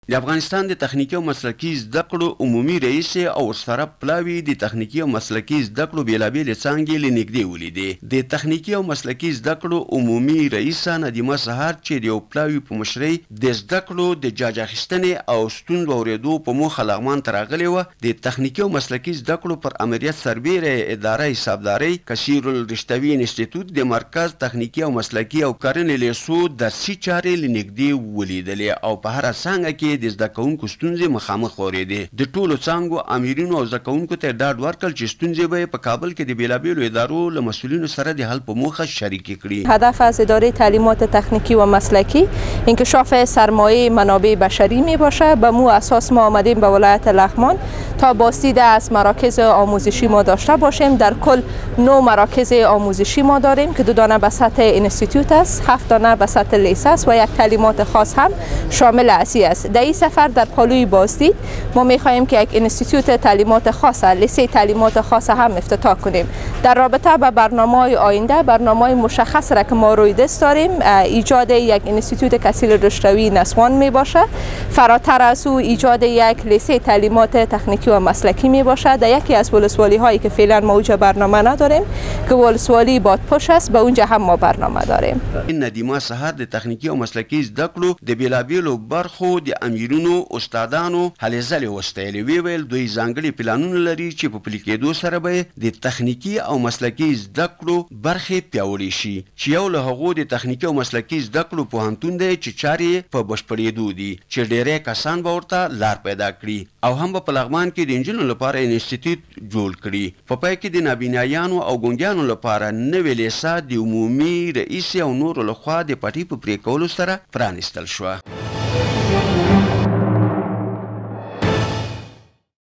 د افغانستان د تخنیکي او مسلکي زده کړو عمومي رئیس او ورسره پلاوي د تخنیکي او مسلکي زده کړو بېلابېلې څانګې له نږدې ولیدې. د تخنیکي او مسلکي زده کړو عمومي رئیسه ندیمه سهار چې د یو پلاوي په مشرۍ د زده کړو د جاج اخیستنې او ستونزو اورېدو په موخه لغمان ته راغلې وه، د تخنیکي او مسلکي زده کړو پر امریت سربیره اداره حسابدارۍ کثیر الرشتوي انسټیټیوټ د مرکز تخنیکي او مسلکي او کرنې لیسو درسي چارې له نږدې ولیدلې او په هره څانګه کې د زده کوونکو ستونزې مخامخ اورېدې. د ټولو څانګو امیرینو او زده کوونکو ته ډاډ ورکړل چې ستونزې به په کابل کې د بېلابېلو ادارو له مسئولینو سره د حل په موخه شریکې کړي. هدف از اداره تعلیمات تکنیکی و مسلکی انکشاف سرمایه منابع بشری می باشه. به مو اساس ما آمدیم به ولایت لغمان تا بازدید از مراکز آموزشی ما داشته باشیم. در کل 9 مراکز آموزشی ما داریم که 2 دانه به سطح اینستیتوت است، 7 دانه به سطح لیسانس و 1 تعلیمات خاص هم شامل اسی است. در این سفر در پالوی بازدید ما می‌خواهیم که یک اینستیتوت تعلیمات خاص، لیسه تعلیمات خاص هم افتتاح کنیم. در رابطه با برنامه‌های آینده، برنامه‌های مشخص را که ما روی دست داریم، ایجاد یک اینستیتوت کثیر رشتوی نسوان می باشه. فراتر از او ایجاد یک لیسه تعلیمات تکنیکی و مسلکی می باشه. در یکی از ولسوالی هایی که فعلا ما اونجا برنامه نداریم که ولسوالی بادپشت است، به اونجا هم ما برنامه داریم. ندیمه سهار د تخنیکی او مسلکی زده کړو د بېلابېلو برخو د امیرونو استادانو هلې ځلې وستایلې. ویل دوی ځانګړي پلانونه لري چې په پلي کېدو سره به د تخنیکي او مسلکي زده کړو برخې پیاوړې شي، چې یو له هغو د تخنیکي او مسلکي زده کړو پوهنتون دی چې چارې په بشپړېدو دي، چې ډېری کسان به ورته لار پیدا کړي او هم به په لغمان کې د انجونو لپاره انسټیټیوټ جوړ کړي. په پای کې د نابینایانو او ګونګیانو لپاره نوې لیسه د عمومي رئیس او نورو لخوا د پټي په پرې کولو سره پرانیستل شوه.